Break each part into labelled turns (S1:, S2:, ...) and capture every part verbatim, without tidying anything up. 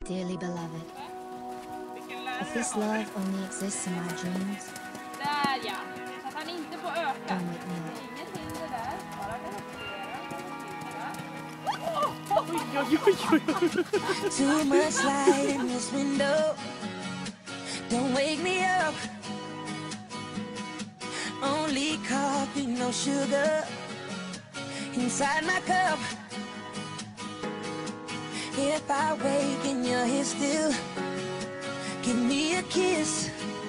S1: Dearly beloved, if this love only exists in my dreams,
S2: Där ja, så att han inte får öka.
S1: don't wake me up.
S2: Inget hinder där, bara koncentrera.
S3: Too much light in this window. Don't wake me up. Only coffee, no sugar inside my cup. If I wake and you're here still, give me a kiss.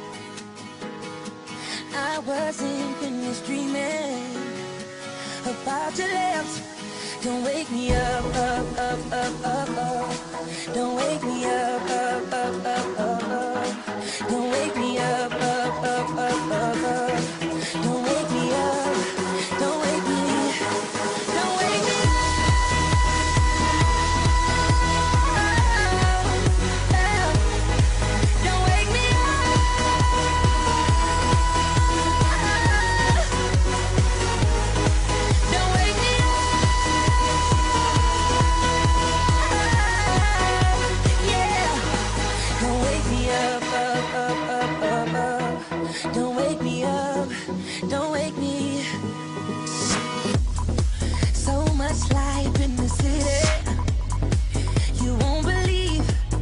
S3: I wasn't finished dreaming about your lips. Don't wake me up, up, up, up, up, up. Don't wake me up, up, up, up, up, up. Don't wake me up, up, up, up, up, up. Don't wake me up, don't wake me, don't wake me up. Don't wake me up. Don't wake me up. Yeah. Don't wake me up, up, up, up, up, up. Don't wake me up. Don't wake me. So much life in the city, you won't believe.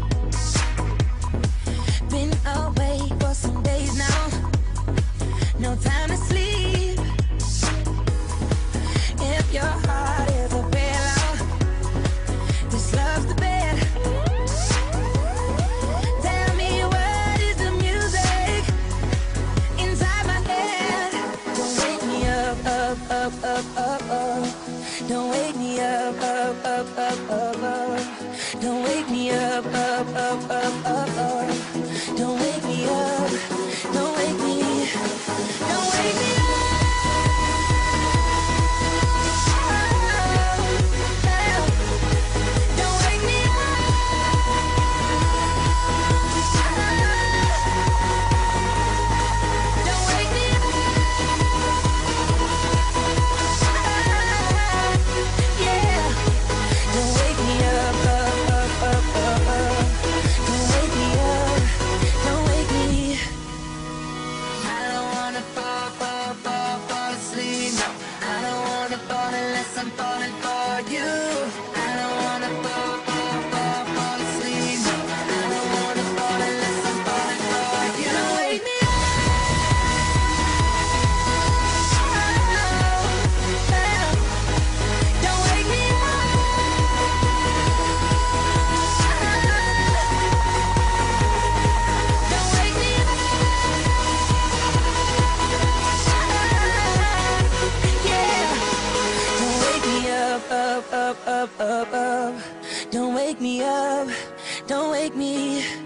S3: Been away for some days now, no time to sleep. If your heart is a pillow, this love's the bed. Tell me what is the music inside my head. Don't wake me up, up, up, up, up, up. Don't wake me up, up, up, up, up, up. Don't wake me up, up, up, up, up, up. Don't wake me up, don't wake me, don't wake me up. Don't wake me up. Don't wake me up. Yeah. Don't wake me up, up, up, up, up, up. Don't wake me up, don't wake me. I don't wanna fall, fall, fall, fall asleep. No, I don't wanna fall unless I'm falling for you. I don't wanna fall, fall, fall, fall asleep. No, I don't wanna fall unless I'm falling for you. Don't wake me up. Don't wake me up. Don't wake me up. Yeah. Don't wake me up, up, up, up, up, up. Don't wake me up. Don't wake me.